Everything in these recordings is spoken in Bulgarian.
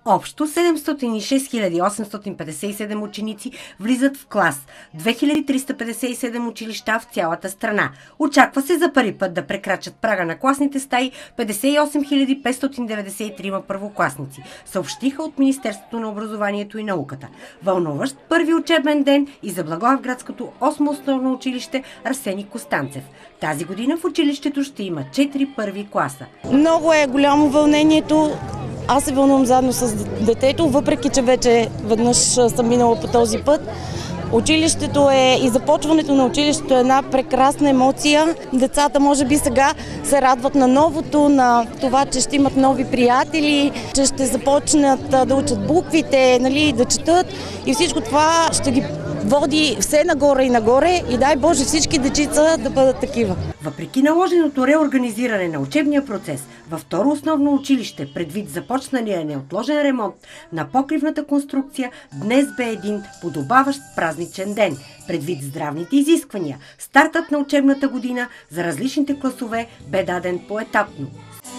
Общо 706 857 ученици влизат в клас, 2357 училища в цялата страна. Очаква се за първи път да прекрачат прага на класните стаи 58 593 първокласници, съобщиха от Министерството на образованието и науката. Вълнуващ първи учебен ден и за Благоевградското 8 основно училище Арсений Костанцев. Тази година в училището ще има 4 първи класа. Много е голямо вълнението. Аз се вълнувам заедно с детето, въпреки че вече веднъж съм минала по този път. Училището и започването на училището е една прекрасна емоция. Децата може би сега се радват на новото, на това, че ще имат нови приятели, че ще започнат да учат буквите, да четат и всичко това ще ги води все нагоре и нагоре и дай Боже всички дечица да бъдат такива. Въпреки наложеното реорганизиране на учебния процес във второ основно училище, предвид започналия неотложен ремонт на покривната конструкция, днес бе един подобаващ празничен ден. Предвид здравните изисквания, стартът на учебната година за различните класове бе даден поетапно.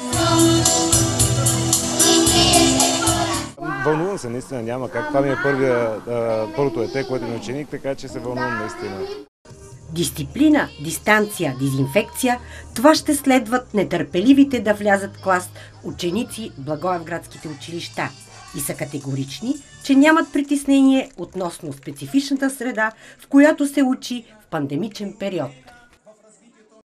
Вълнувам се, наистина няма как. Това ми е първото дете, което е ученик, така че се вълнувам наистина. Дисциплина, дистанция, дезинфекция – това ще следват нетърпеливите да влязат в клас ученици в благоевградските училища и са категорични, че нямат притеснение относно специфичната среда, в която се учи в пандемичен период.